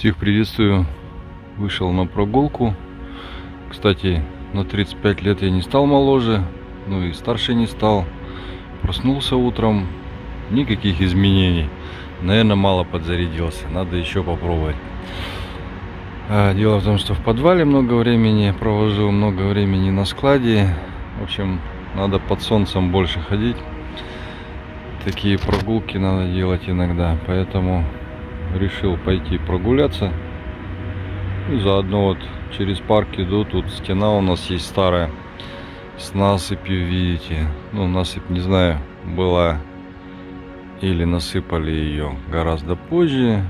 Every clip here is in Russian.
Всех приветствую. Вышел на прогулку. Кстати, на 35 лет я не стал моложе, ну и старше не стал. Проснулся утром, никаких изменений. Наверное, мало подзарядился, надо еще попробовать. Дело в том, что в подвале много времени провожу, много времени на складе. В общем, надо под солнцем больше ходить. Такие прогулки надо делать иногда, поэтому решил пойти прогуляться. И заодно вот через парк иду, тут стена у нас есть старая, с насыпью, видите. Ну, насыпь, не знаю, была или насыпали ее гораздо позже.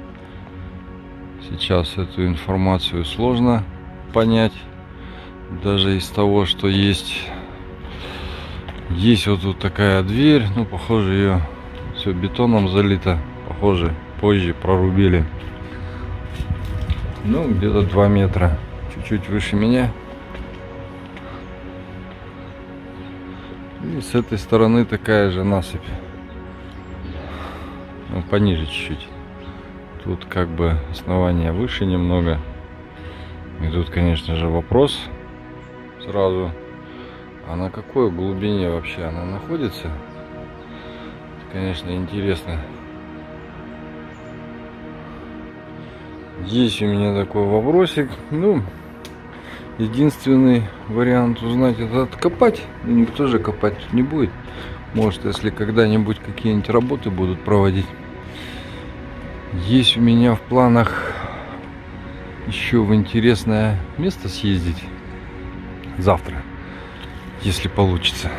Сейчас эту информацию сложно понять, даже из того, что есть. Есть вот тут такая дверь, ну, похоже, ее все бетоном залито, похоже, позже прорубили. Ну, где-то 2 метра, чуть-чуть выше меня. И с этой стороны такая же насыпь, ну, пониже чуть-чуть. Тут как бы основание выше немного. И тут, конечно же, вопрос сразу: а на какой глубине вообще она находится? Это, конечно, интересно. Есть у меня такой вопросик. Ну, единственный вариант узнать — это откопать. Но никто же копать тут не будет. Может, если когда-нибудь какие-нибудь работы будут проводить. Есть у меня в планах еще в интересное место съездить завтра, если получится.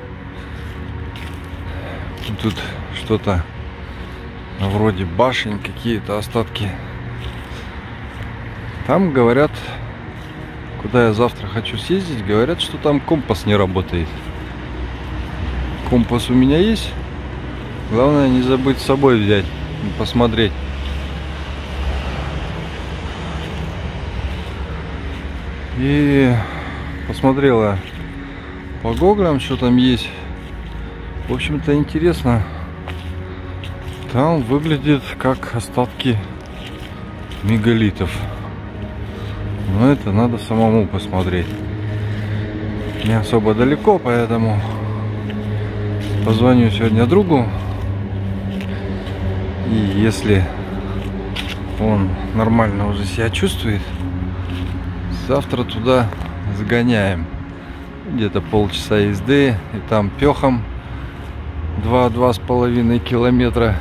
Тут что-то вроде башен, какие-то остатки. Там говорят, куда я завтра хочу съездить, говорят, что там компас не работает. Компас у меня есть. Главное не забыть с собой взять, посмотреть. И посмотрела по гуглям, что там есть. В общем-то, интересно. Там выглядит как остатки мегалитов. Но это надо самому посмотреть. Не особо далеко, поэтому позвоню сегодня другу. И если он нормально уже себя чувствует, завтра туда сгоняем. Где-то полчаса езды, и там пехом 2-2,5 километра.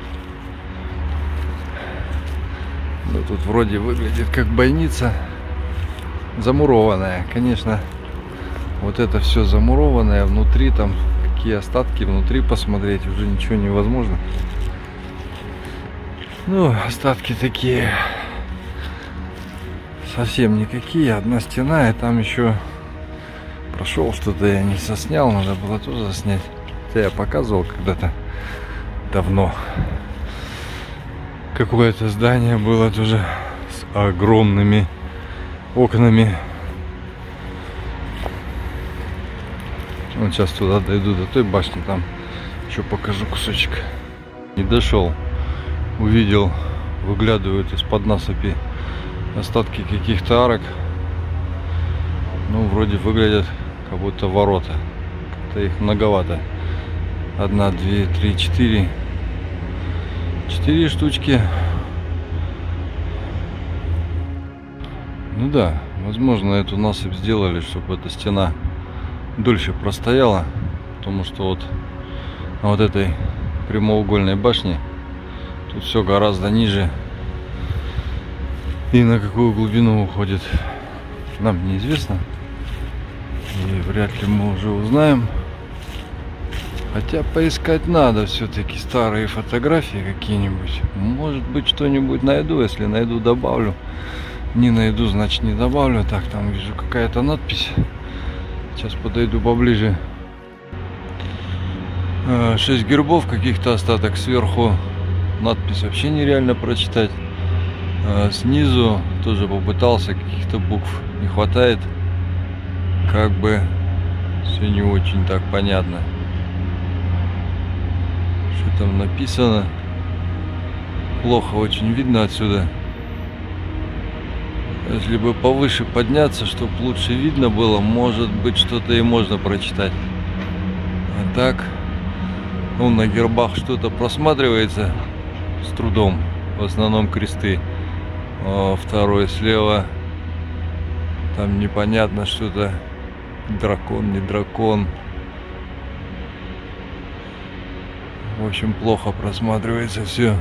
Но тут вроде выглядит как больница, замурованная. Конечно, вот это все замурованное внутри, там какие остатки внутри посмотреть уже ничего невозможно. Ну, остатки такие совсем никакие. Одна стена, и там еще прошел что-то, я не соснял, надо было тоже заснять. Хотя я показывал когда-то давно. Какое-то здание было тоже с огромными окнами. Вот сейчас туда дойду, до той башни, там еще покажу кусочек. Не дошел, увидел, выглядывают из-под насыпи остатки каких-то арок. Ну, вроде выглядят как будто ворота. Как-то их многовато. 1, 2, 3, 4. 4 штучки. Ну да, возможно, эту насыпь сделали, чтобы эта стена дольше простояла. Потому что вот на вот этой прямоугольной башне тут все гораздо ниже. И на какую глубину уходит, нам неизвестно. И вряд ли мы уже узнаем. Хотя поискать надо все-таки старые фотографии какие-нибудь. Может быть, что-нибудь найду. Если найду, добавлю. Не найду, значит не добавлю. Так, там вижу какая-то надпись. Сейчас подойду поближе. 6 гербов, каких-то остаток сверху. Надпись вообще нереально прочитать. Снизу тоже попытался, каких-то букв не хватает. Как бы все не очень так понятно. Что там написано? Плохо очень видно отсюда. Если бы повыше подняться, чтобы лучше видно было, может быть, что-то и можно прочитать. А так, ну, на гербах что-то просматривается с трудом. В основном кресты. А второй слева, там непонятно что-то. Дракон, не дракон. В общем, плохо просматривается все.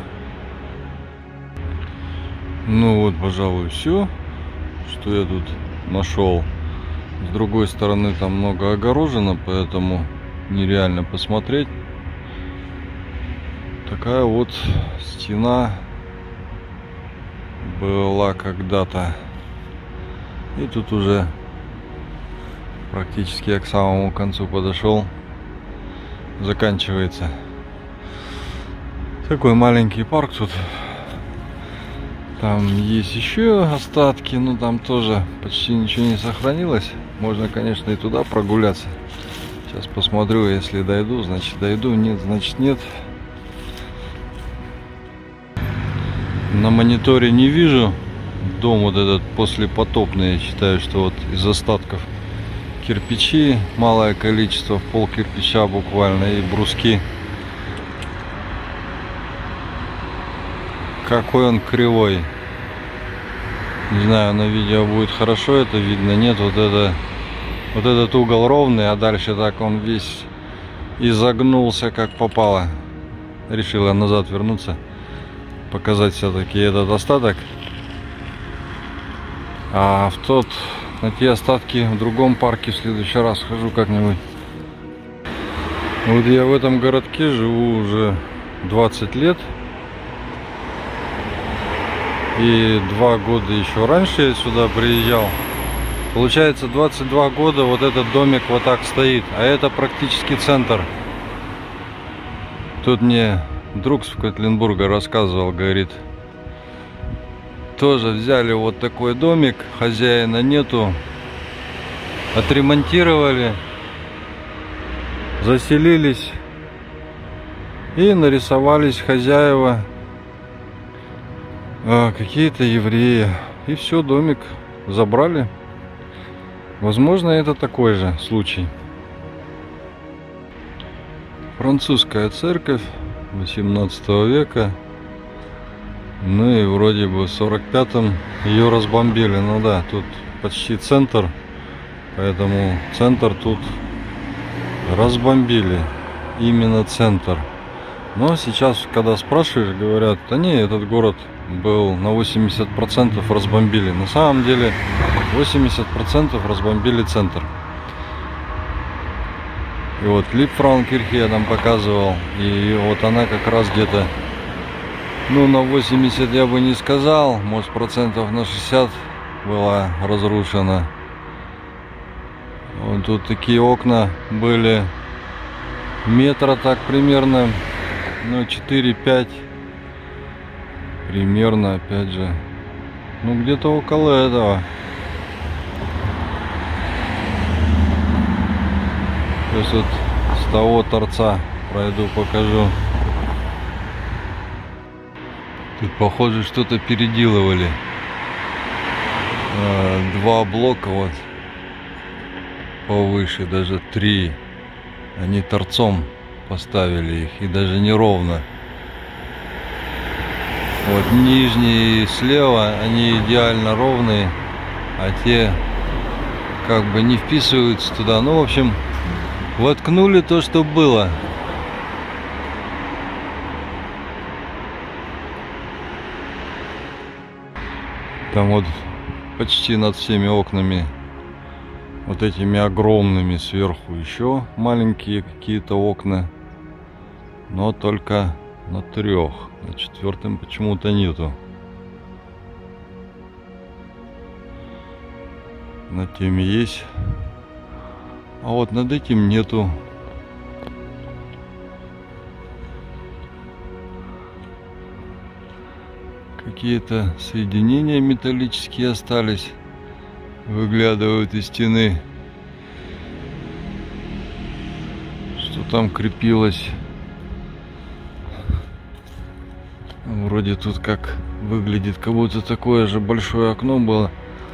Ну вот, пожалуй, все, что я тут нашел. С другой стороны, там много огорожено, поэтому нереально посмотреть. Такая вот стена была когда-то. И тут уже практически я к самому концу подошел. Заканчивается. Такой маленький парк тут. Там есть еще остатки, но там тоже почти ничего не сохранилось. Можно, конечно, и туда прогуляться. Сейчас посмотрю, если дойду, значит дойду, нет, значит нет. На мониторе не вижу дом вот этот послепотопный. Я считаю, что вот из остатков кирпичи, малое количество, пол кирпича буквально, и бруски. Какой он кривой. Не знаю, на видео будет хорошо это видно, нет. Вот этот угол ровный, а дальше так он весь изогнулся как попало. Решил я назад вернуться, показать все-таки этот остаток. А на те остатки в другом парке в следующий раз схожу как-нибудь. Вот я в этом городке живу уже 20 лет. И 2 года еще раньше я сюда приезжал. Получается, 22 года вот этот домик вот так стоит. А это практически центр. Тут мне друг с Котленбурга рассказывал, говорит, тоже взяли вот такой домик, хозяина нету, отремонтировали, заселились и нарисовались хозяева. Какие-то евреи. И все, домик забрали. Возможно, это такой же случай. Французская церковь 18 века. Ну и вроде бы в 45-м ее разбомбили. Ну да, тут почти центр. Поэтому центр тут разбомбили. Именно центр. Но сейчас, когда спрашиваешь, говорят, да не, этот город был на 80% разбомбили. На самом деле 80% разбомбили центр. И вот Липфраункирхе я там показывал. И вот она как раз где-то, ну, на 80 я бы не сказал, может, процентов на 60 была разрушена. Вот тут такие окна были метра так примерно, ну, 4-5 примерно, опять же, ну, где-то около этого. Сейчас вот с того торца пройду, покажу. Тут, похоже, что-то переделывали. 2 блока вот повыше, даже 3. Они торцом поставили их, и даже не ровно. Вот нижние слева, они идеально ровные, а те как бы не вписываются туда. Ну, в общем, воткнули то, что было. Там вот почти над всеми окнами, вот этими огромными, сверху еще маленькие какие-то окна, но только на 3, на 4 почему-то нету. Над теми есть, а вот над этим нету. Какие-то соединения металлические остались, выглядывают из стены. Что там крепилось? Вроде тут как выглядит, как будто такое же большое окно было.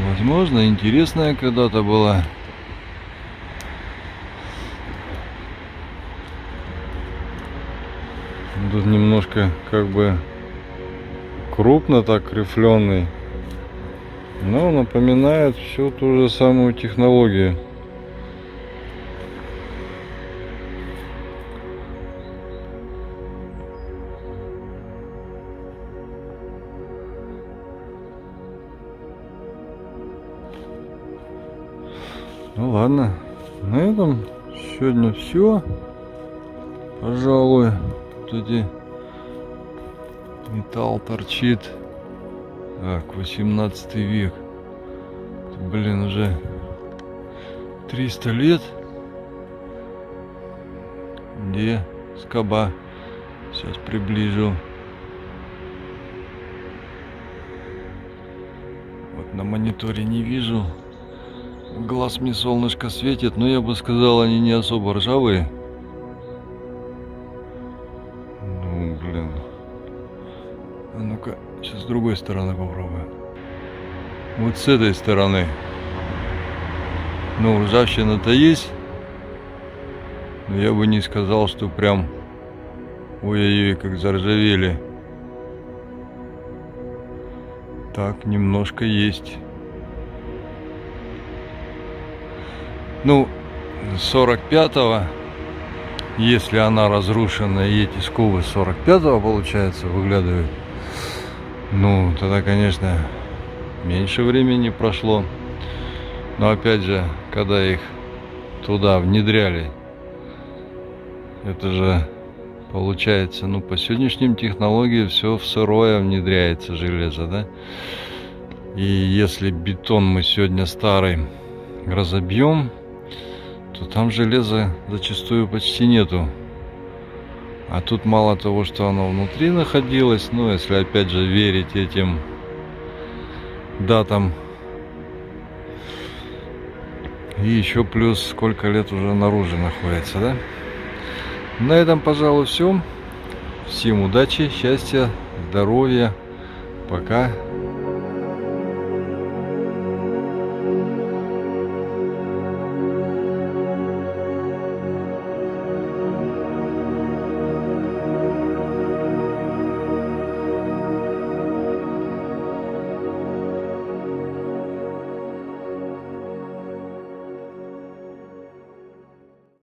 Возможно, интересная когда-то была. Тут немножко как бы крупно так рифленый, но напоминает всю ту же самую технологию. Ну ладно, на этом сегодня все, пожалуй. Тут эти металл торчит. Так, 18 век. Блин, уже 300 лет. Где скоба? Сейчас приближу. Вот на мониторе не вижу. В глаз мне солнышко светит, но я бы сказал, они не особо ржавые. Ну, блин. А ну-ка, сейчас с другой стороны попробуем. Вот с этой стороны. Ну, ржавчина-то есть. Но я бы не сказал, что прям ой-ой-ой, как заржавели. Так, немножко есть. Ну, 45-го, если она разрушена, и эти скобы 45-го, получается, выглядывают, ну, тогда, конечно, меньше времени прошло. Но опять же, когда их туда внедряли, это же получается, ну, по сегодняшним технологиям все в сырое внедряется железо, да? И если бетон мы сегодня старый разобьем, то там железа зачастую почти нету. А тут мало того, что оно внутри находилось, ну, если опять же верить этим датам, и еще плюс сколько лет уже наружу находится, да? На этом, пожалуй, все. Всем удачи, счастья, здоровья. Пока.